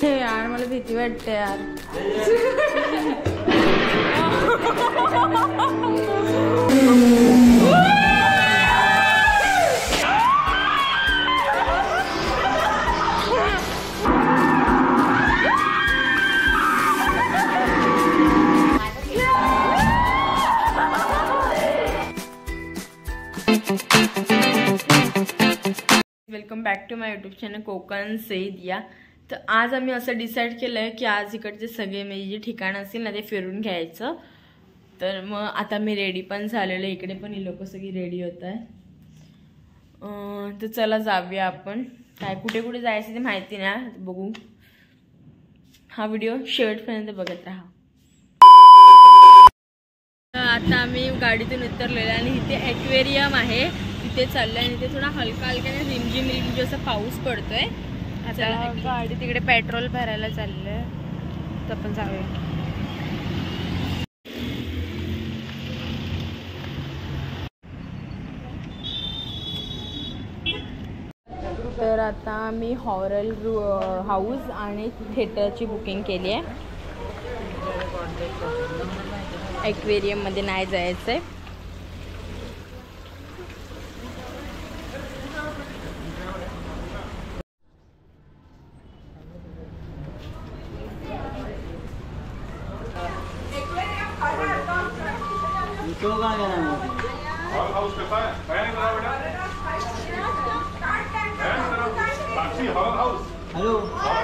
हे यार मला भीती वाटते यार. Welcome back to my YouTube channel Konkan से दिया. तर आज आम्ही असं डिसाईड केलं आहे की आज इकडचे सगळे म्हणजे जे ठिकाण असतील ना ते फिरून घ्यायचं. तर मग आता मी रेडी पण झालेलं आहे. इकडे पण ही लोक सगळी रेडी होत आहे. तर चला जाऊया आपण. काय कुठे कुठे जायचं ते माहिती नाही, बघू. हा व्हिडिओ शेवटपर्यंत बघत राहा. आता आम्ही गाडीतून उतरलेलो आहे आणि इथे ॲक्वेरियम आहे, तिथे चाललंय. आणि इथे थोडा हलका हलका रिमझिम रिमझिम असा पाऊस पडतोय. आता गाडी तिकडे पेट्रोल भरायला चाललंय, तर आपण जाऊया. तर आता आम्ही हॉरर हाऊस आणि थिएटरची बुकिंग केली आहे. ॲक्वेरियम मध्ये नाही जायचंय. हेलो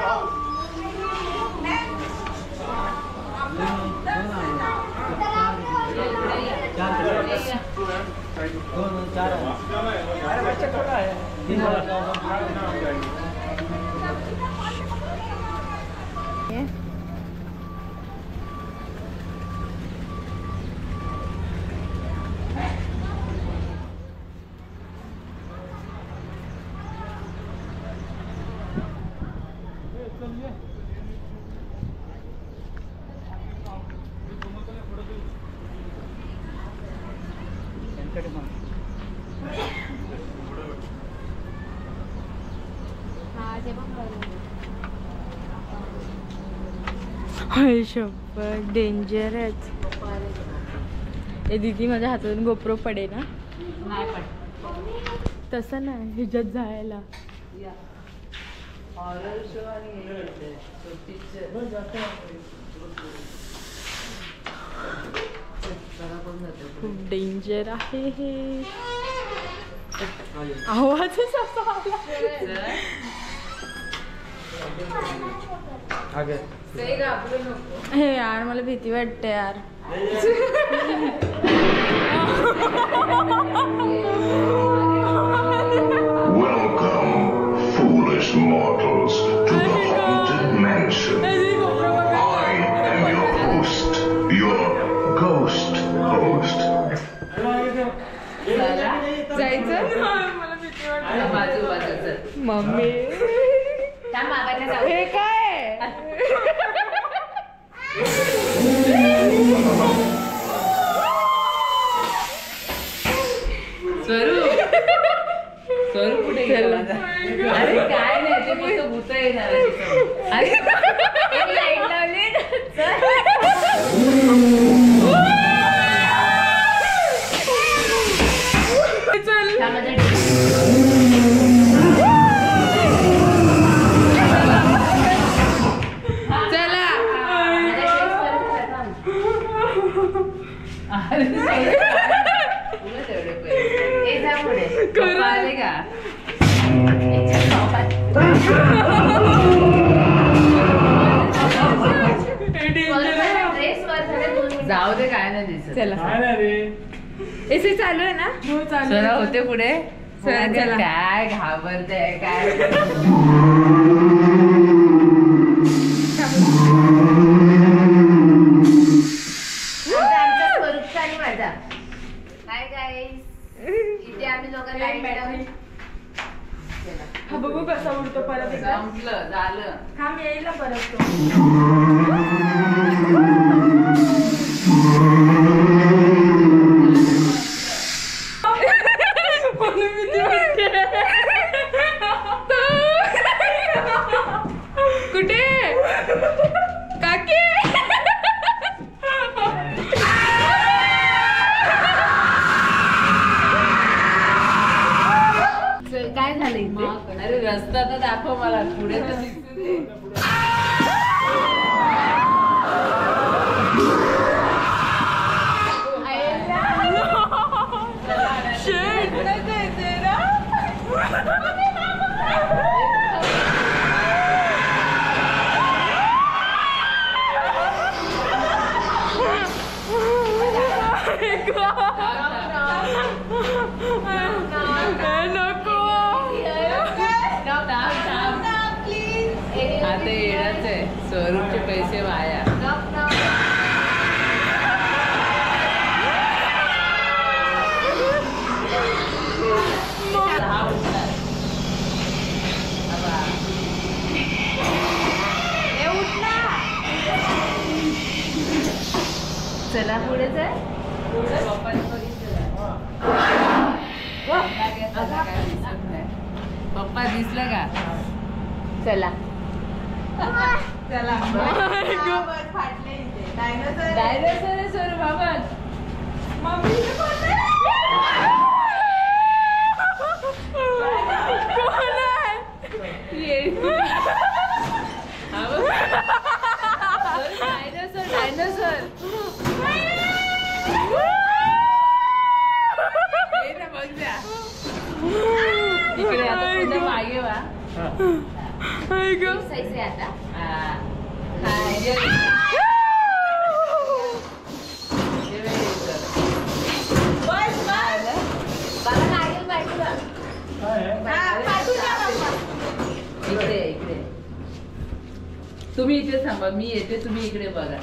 शप्पथ डेंजरच. ए दीदी माझ्या हातातून गोप्रो पडे ना. तसं नाही ह्याच्यात जायला. खूप डेंजर आहे हे. आवाजच असा आला. हे यार मला भीती वाटते यार. Welcome, foolish mortals, to the haunted mansion. I am your host, your ghost host. जायचं मला भीती वाटते. मम्मी हे काय स्वरूप कुठे गेला? अरे काय नाही, ते फक्त भूत येणार. अरे लाईट लावली. जाऊ दे, काय नाही दिसत. चला एसी चालू आहे ना. हो चालू सरा होते पुढे. काय घाबरते काय. स्वरूपचा आणि माझा हाय गाईस. इथे आम्ही लोकांना हा बघू कसा उडतो परत. संपलं झालं. हा मी येईल परत. कुठे पुढचा तर दाखव मला पुढे तर दिसू दे. आता येणारच आहे स्वरूपचे पैसे वाया. चला पुढे जाय. पप्पा दिसलं का? चला डायनोसर आहे स्वरूप बाबा. डायनोसर इकडे आता पुन्हा मागे वा. आता इकडे इकडे तुम्ही इथे थांबा मी येते तुम्ही इकडे बघा.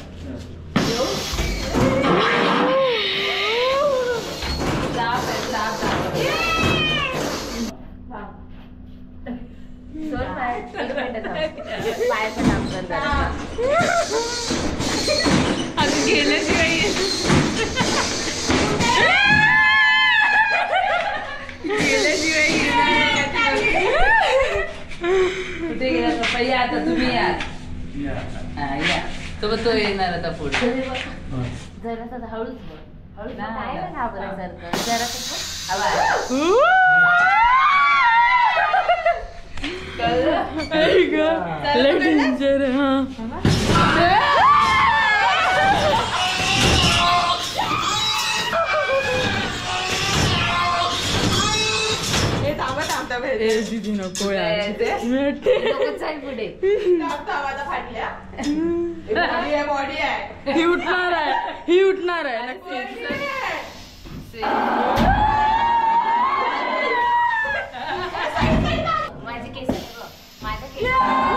गेल्याशिवाय कुठे गेला पप्पा? या आता तुम्ही या. या तो येणार आता पुढे. जरा हळूच हळू दीदी नको पुढे ही उठणार आहे ही उठणार आहे नक्की. माझे केस माझे केस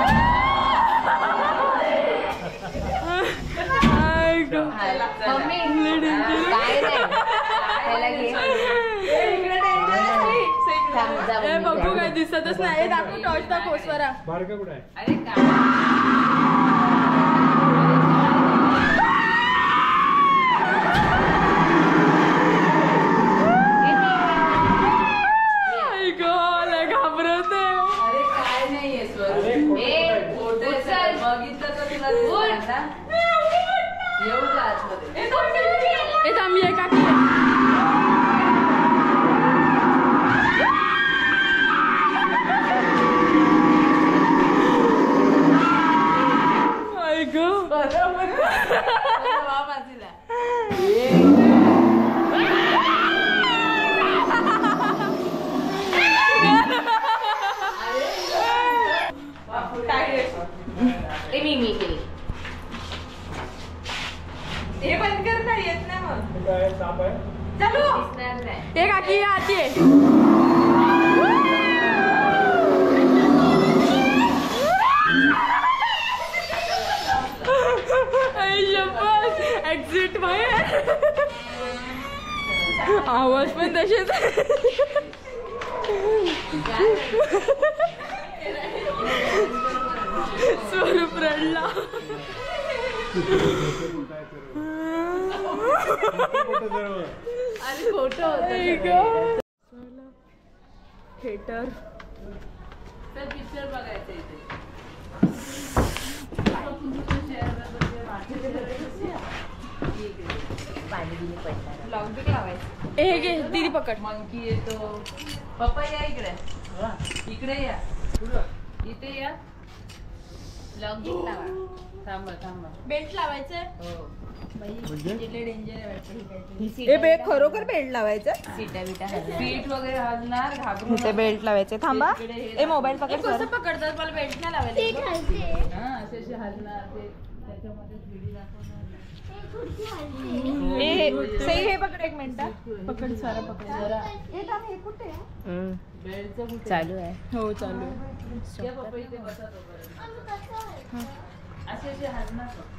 बघू काय दिसतच नाही. दाखव टॉर्च दाखव स्वरा. अरे घाबरवते. अरे काय नाहीये स्वरूप बघितलं तर तुला येऊ का आतमध्ये? थांबी आहे काकी. मी केली हे बंद कर ना येत नाही मग. चलो हे काकी आती आहे. एक्झिट बाहेर आवाज पण तसेच. स्वरूप रडला. अरे फोटो थिएटर पिक्चर बघायचं इथे. हे घे दीदी पकड. मंकी येतो. पप्पा या इकडे इकडे या. इथे या. लॉक लावा. थांबा. बेल्ट लावायचंय. हो. हे बेल्ट खरोखर बेल्ट लावायचं. सीट वगैरे हलणार घाबरून. इथे बेल्ट लावायचे. थांबा. ए मोबाईल पकड. कसं पकडतात मला बेल्ट नाही लावायला. हा असे हलणार ते त्याच्यामध्ये 3D दाखवणार. सही हे पकड एक मिनिट. पकड सारा पकड जरा. बेल्टचं कुठे चालू आहे. हो चालू आहे. या पप्पा इथे बसा तोपर्यंत. असे हलणार फक्त.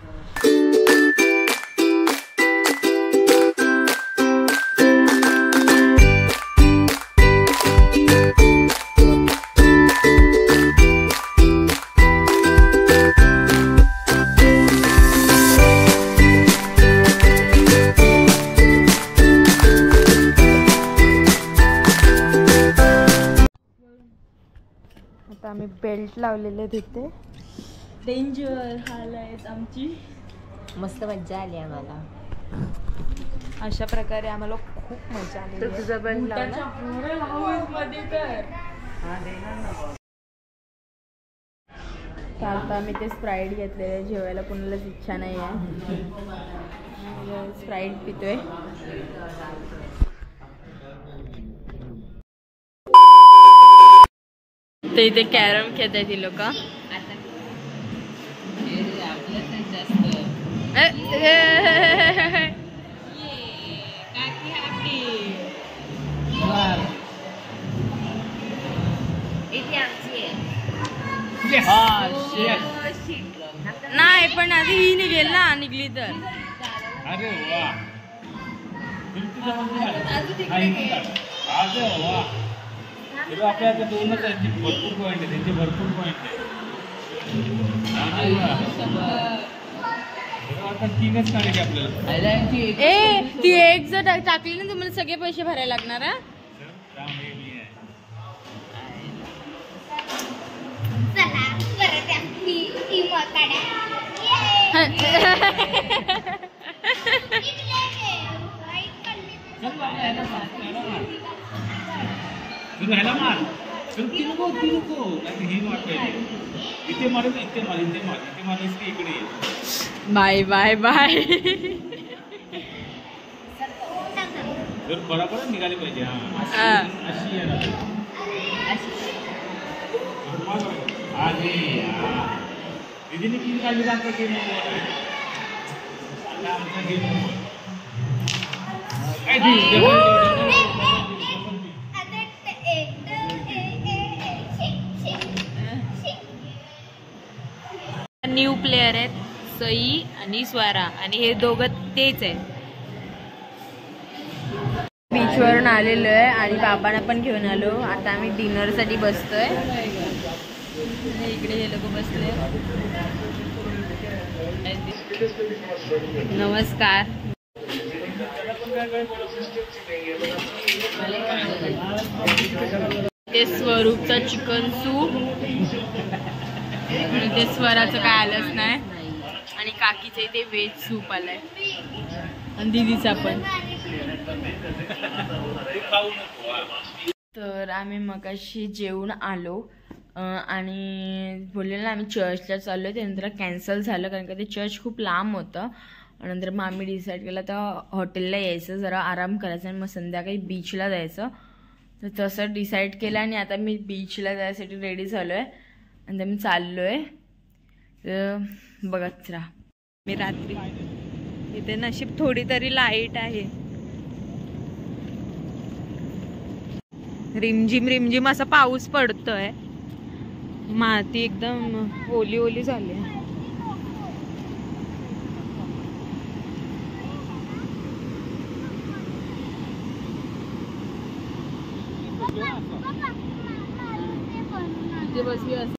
आता आम्ही बेल्ट लावलेले तिथे. डेंजर हाल आहेत आमची. मस्त मज्जा आली आम्हाला. अशा प्रकारे आम्हाला खूप मजा आली. तुझा बेल्ट लावला. आता आम्ही ते स्प्राईट घेतलेले. जेवायला कोणालाच इच्छा नाही आहे. स्प्राईट पितोय. ते इथे कॅरम खेळत आहेत ती लोक. नाही पण आधी ही निघेल ना. निघली तर अरे वा. आपल्या आता 2च आहेत. भरपूर पॉईंट आहे त्यांचे. भरपूर पॉईंट आहे. 3च काढायचे आपल्याला. ए ती एक जर टाकली ना तुम्हाला सगळे पैसे भरायला लागणार. ह्याला मार. ती नको ही मार पाहिजे. इथे मार. इथे मारलीस की इकडे ये. Bye bye bye. जर बरोबर निघाली पाहिजे. अशी आहे. दीदीने 3 काढली आमचा गेम. आमचा गेम न्यू प्लेयर आहेत सई आणि स्वरा. आणि हे दोघं तेच आहेत. बीचवरून आलेलो आहे आणि बाबांना पण घेऊन आलो. आता आम्ही डिनर साठी बसतोय. इकडे हे लोक बसले. नमस्कार. ते स्वरूपचं चिकन सूप आणि ते स्वराचं काय आलंच नाही. आणि काकीचे ते व्हेज सूप आलंय. आणि दिदीचा पण. तर आम्ही मगाशी जेवून आलो आणि बोललेलं आम्ही चर्चला चाललो. त्यानंतर कॅन्सल झालं कारण का ते चर्च खूप लांब होतं. नंतर मग आम्ही डिसाईड केलं तर हॉटेलला यायचं, जरा आराम करायचा आणि मग संध्याकाळी बीचला जायचं. तर तसं डिसाईड केलं आणि आता मी बीचला जायसाठी रेडी झालो आहे आणि मी चाललो आहे. तर बघत राहा. मी रात्री इथे नशीब थोडी तरी लाईट आहे. रिमझिम असा पाऊस पडतोय. माती एकदम ओली ओली झाली. बसली